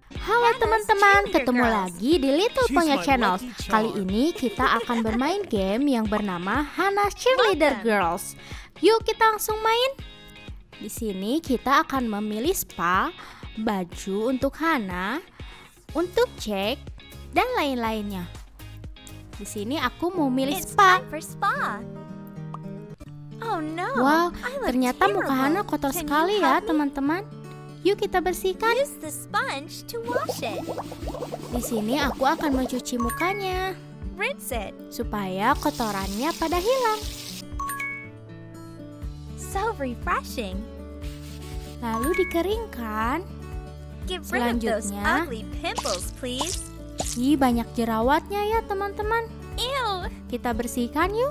Halo teman-teman, ketemu lagi di Little Pony Channel. Kali ini kita akan bermain game yang bernama Hannah Cheerleader Girls. Yuk kita langsung main. Di sini kita akan memilih spa, baju untuk Hannah, untuk cek dan lain-lainnya. Di sini aku mau milih spa. Wow, ternyata muka Hannah kotor sekali ya teman-teman. Yuk kita bersihkan. Di sini aku akan mencuci mukanya supaya kotorannya pada hilang. So refreshing. Lalu dikeringkan. Get rid of those Selanjutnya, ugly pimples, please. Ih, banyak jerawatnya ya teman-teman. Ew. Kita bersihkan yuk.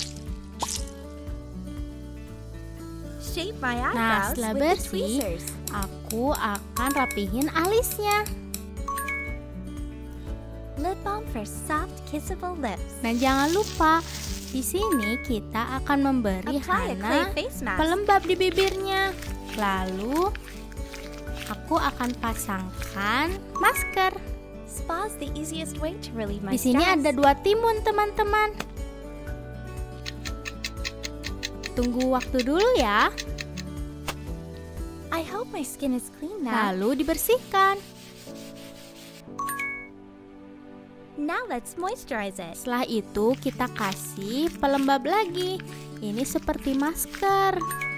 Shape my Nah, eyebrows setelah with the bersih, tweezers. aku akan rapihin alisnya. Lip balm for soft, kissable lips. Dan jangan lupa, di sini kita akan memberi Apply a clay Hannah face mask. pelembab di bibirnya. Lalu, aku akan pasangkan masker. Spa's the easiest way to relieve my Di sini stress. ada 2 timun teman-teman. Tunggu waktu dulu ya. I hope my skin is clean now. Lalu dibersihkan. Now let's moisturize it. Setelah itu kita kasih pelembab lagi. Ini seperti masker.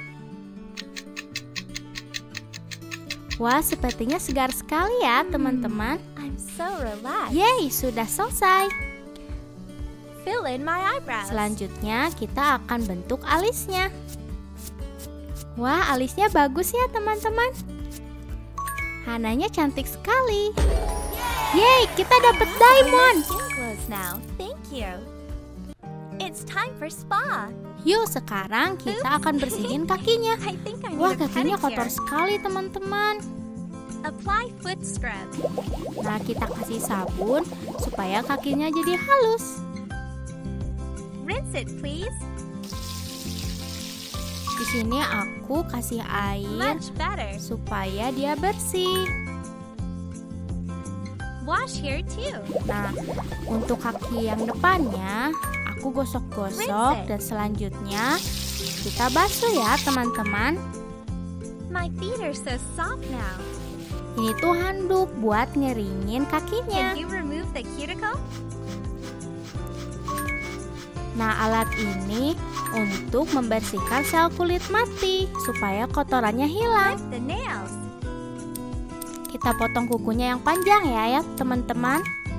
Wah, sepertinya segar sekali ya teman-teman. I'm so relaxed. Yeay, sudah selesai. Fill in my eyebrows. Selanjutnya kita akan bentuk alisnya. Wah, alisnya bagus ya teman-teman. Hannahnya cantik sekali. Yeay, kita dapat diamond. My skin glows now. Thank you. It's time for spa. Yuk, sekarang kita akan bersihin kakinya. I think I Wah, need a kakinya kotor pedicure. sekali teman-teman. Apply foot scrub. Nah, kita kasih sabun supaya kakinya jadi halus. Rinse it, please. Di sini aku kasih air Much better. supaya dia bersih. Wash here too. Nah, untuk kaki yang depannya aku gosok-gosok dan selanjutnya kita basuh ya teman-teman. My feet are so soft now. Ini tuh handuk buat ngeringin kakinya. Can you remove the cuticle? Nah, alat ini untuk membersihkan sel kulit mati supaya kotorannya hilang. Clip the nails. Kita potong kukunya yang panjang ya teman-teman.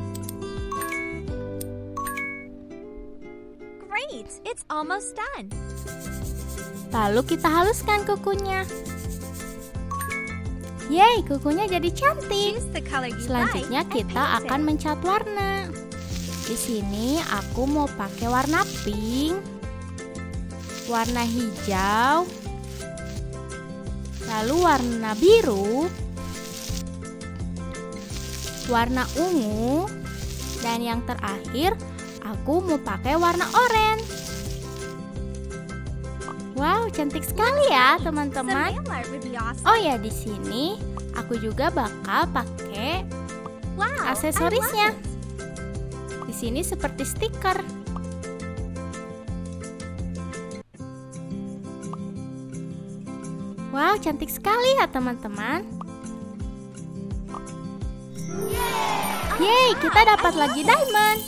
Great, it's almost done. Lalu kita haluskan kukunya. Yeay, kukunya jadi cantik. Choose the color you Selanjutnya like and kita paint akan it. mencat warna. Di sini aku mau pakai warna pink, warna hijau, lalu warna biru, warna ungu, dan yang terakhir aku mau pakai warna oranye. Wow, cantik sekali ya Some teman-teman. nail art would be awesome. Oh ya, di sini aku juga bakal pakai Wow, I aksesorisnya. love it. Di sini seperti stiker. Wow, cantik sekali ya teman-teman. Yeay, kita dapat lagi diamond.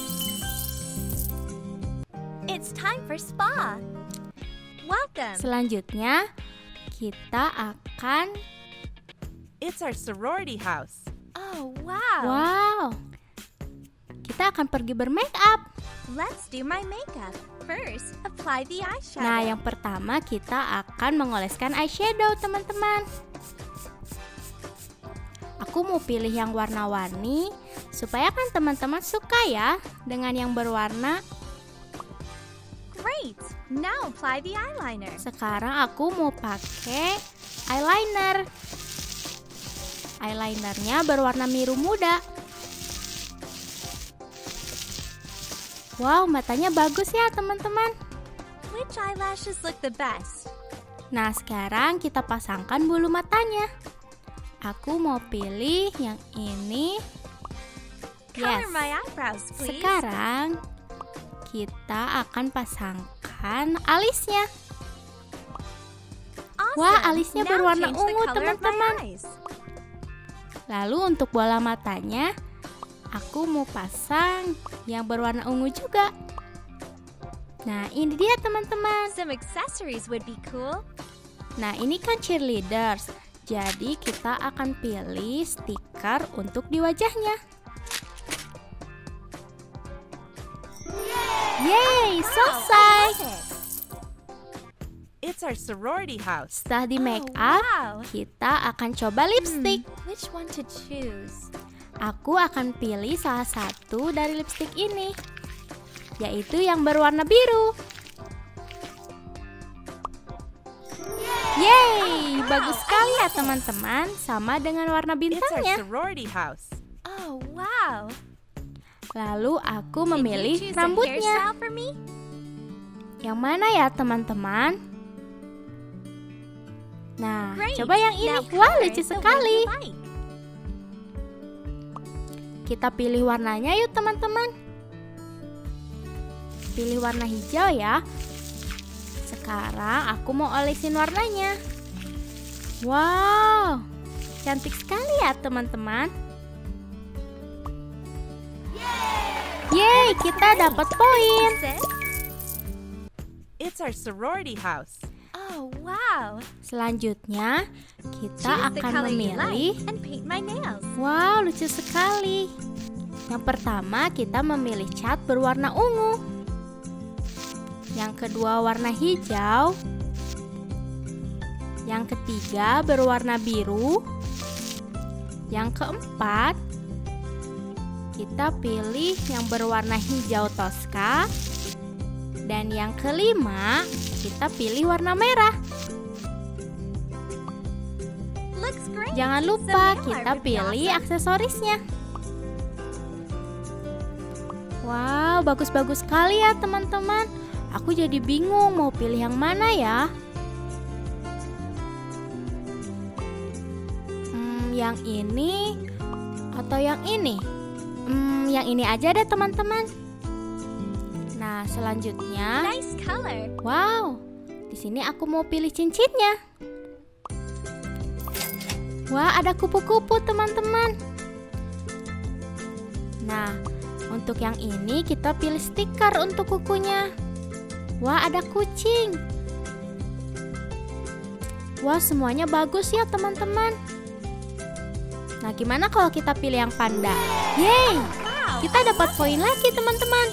It's time for spa. Welcome. Selanjutnya kita akan It's our sorority house. Oh, wow. wow. Kita akan pergi bermake up. Let's do my makeup. First, apply the eyeshadow. Nah, yang pertama kita akan mengoleskan eyeshadow, teman-teman. Aku mau pilih yang warna-warni supaya kan teman-teman suka ya dengan yang berwarna. Great. Now apply the eyeliner. Sekarang aku mau pakai eyeliner. Eyelinernya berwarna biru muda. Wow, matanya bagus ya teman-teman. Which eyelashes look the best? Nah, sekarang kita pasangkan bulu matanya. Aku mau pilih yang ini. Color Yes. my eyebrows, please. Sekarang kita akan pasangkan alisnya. Awesome. Wah, alisnya Now berwarna change the ungu, color of my teman-teman. eyes. Lalu untuk bola matanya, aku mau pasang yang berwarna ungu juga. Nah, ini dia teman-teman. Some accessories would be cool. Nah, ini kan cheerleaders. Jadi kita akan pilih stiker untuk di wajahnya. Yeay, selesai. Love it. It's our sorority house. Setelah di make Oh, up, wow. kita akan coba lipstick. Which one to choose? Aku akan pilih salah satu dari lipstick ini, yaitu yang berwarna biru. Yeay, bagus sekali ya teman-teman, sama dengan warna It's our bintangnya. sorority house. Oh, wow. Lalu aku Can you memilih choose a rambutnya. hairstyle for me? Yang mana ya teman-teman? Nah, Great. coba yang ini. Now Wah, color lucu the way sekali. you like. Kita pilih warnanya yuk teman-teman. Pilih warna hijau ya. Sekarang aku mau olesin warnanya. Wow, cantik sekali ya teman-teman. Yeay, kita dapat poin. Sis? It's our sorority house. Oh, wow. Selanjutnya, kita Choose the akan color you memilih. like and paint my nails. Wow, lucu sekali. Yang pertama, kita memilih cat berwarna ungu. Yang kedua, warna hijau. Yang ketiga, berwarna biru. Yang keempat, kita pilih yang berwarna hijau toska. Dan yang kelima, kita pilih warna merah. Looks great. Jangan Some lupa nail art kita would be pilih awesome. aksesorisnya. Wow, bagus-bagus sekali ya teman-teman. Aku jadi bingung mau pilih yang mana ya. Yang ini atau yang ini? Yang ini aja deh teman-teman. Nah, selanjutnya, Nice color. wow, di sini aku mau pilih cincinnya. Wah, ada kupu-kupu teman-teman. Nah, untuk yang ini kita pilih stiker untuk kukunya. Wah, ada kucing. Wah, semuanya bagus ya teman-teman. Nah, gimana kalau kita pilih yang panda? Yeay, Wow. kita dapat poin lagi teman-teman.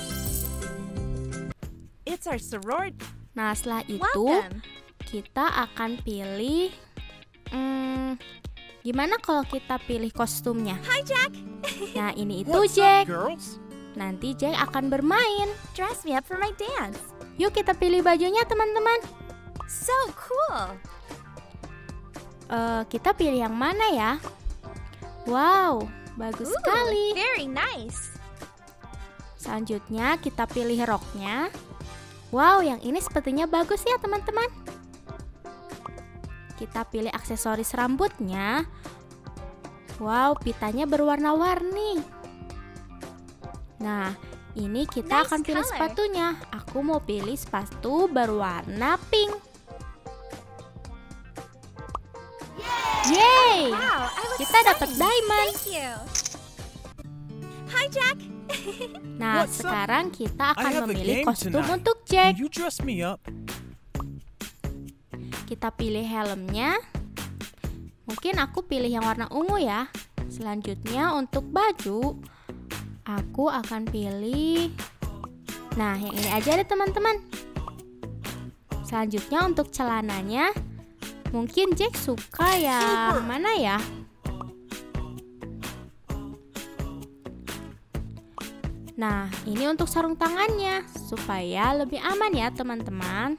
It's our sorority. Nah, setelah itu Welcome. kita akan pilih gimana kalau kita pilih kostumnya? Hi, Jack. Nah, ini itu Jack. girls? Nanti Jack akan bermain. Dress me up for my dance. Yuk kita pilih bajunya teman-teman. So cool. Kita pilih yang mana ya? Wow, bagus Ooh, sekali. Very nice. Selanjutnya kita pilih roknya. Wow, yang ini sepertinya bagus ya teman-teman. Kita pilih aksesoris rambutnya. Wow, pitanya berwarna-warni. Nah, ini kita Nice akan pilih color. sepatunya. Aku mau pilih sepatu berwarna pink. Yeay! Wow, I look Kita dapat stunning. diamond. Thank you. Hi, Jack. Nah, What's up? sekarang kita I akan have a memilih game kostum tonight. untuk Jack. Can you dress me up? Kita pilih helmnya. Mungkin aku pilih yang warna ungu ya. Selanjutnya untuk baju, aku akan pilih. Nah, yang ini aja deh teman-teman. Selanjutnya untuk celananya, mungkin Jack suka yang mana ya? Nah, ini untuk sarung tangannya supaya lebih aman ya teman-teman.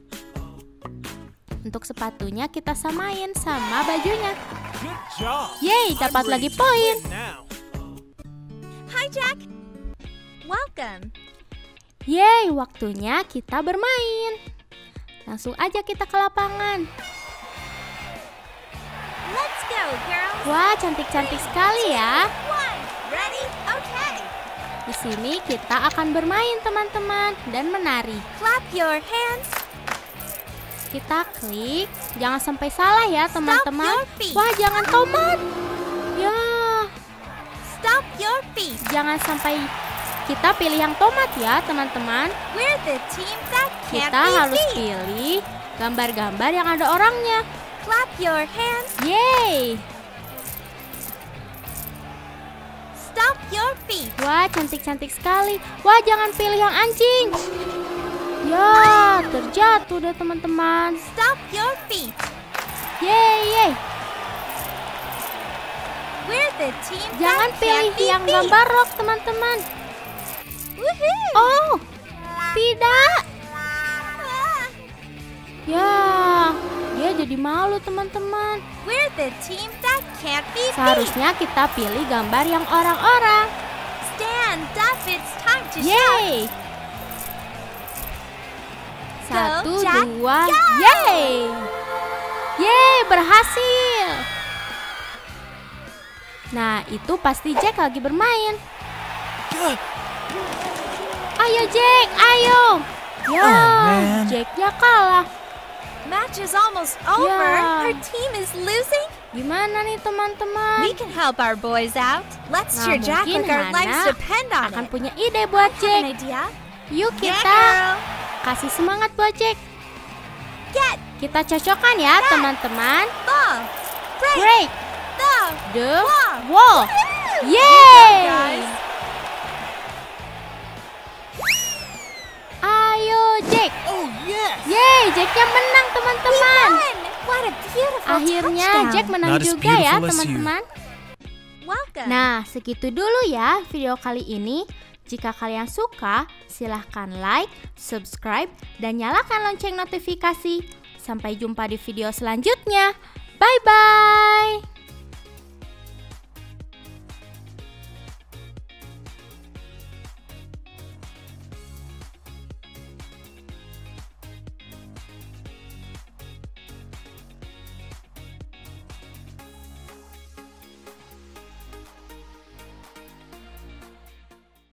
Untuk sepatunya kita samain sama bajunya. Good job. Yeay, dapat I'm lagi ready to poin. win now. Hi, Jack. Welcome. Yeay, waktunya kita bermain. Langsung aja kita ke lapangan. Let's go, girls. Wah, cantik-cantik sekali ya. One. Ready? Okay. Di sini kita akan bermain teman-teman dan menari. Clap your hands. Kita klik, jangan sampai salah ya teman-teman. your feet. Wah, jangan tomat. Ya, Stop your feet. jangan sampai kita pilih yang tomat ya teman-teman. We're the team that can't Kita be harus beat. pilih gambar-gambar yang ada orangnya. Clap your hands. Yeay. Stop your feet. Wah, cantik-cantik sekali. Wah, jangan pilih yang anjing. Ya, terjatuh deh teman-teman. Stop your feet. Yeay. We're the team Jangan that pilih can't be yang beat. gambar rock teman-teman. Woohoo. Oh, tidak. Ah. Ya, dia jadi malu teman-teman. We're the team that can't be beat. Seharusnya kita pilih gambar yang orang-orang. Stand up. It's time to shout. Yeay. Satu, Jack, dua, go! yeay. Yeay, berhasil. Nah, itu pasti Jack lagi bermain. Ayo Jack, ayo. Ya, man. Jacknya kalah. Match is almost over. Yeah. Our team is losing. Gimana nih teman-teman? We can help our boys out. Let's Nah, cheer Jack mungkin like our lives Hana depend on akan it. punya ide buat Have an Jack. idea? Yuk Yeah, kita girl. kasih semangat buat Jack. Get Kita cocokkan ya teman-teman. ball. Break Break the the wall. wall. Woohoo! Yeay. guys. Ayo Jack. Oh, yes. Yeay, Jacknya menang teman-teman. Won. What a beautiful Akhirnya touchdown. Jack menang Not as juga ya beautiful as you. teman-teman. Welcome. Nah, segitu dulu ya video kali ini. Jika kalian suka, silahkan like, subscribe, dan nyalakan lonceng notifikasi. Sampai jumpa di video selanjutnya. Bye-bye.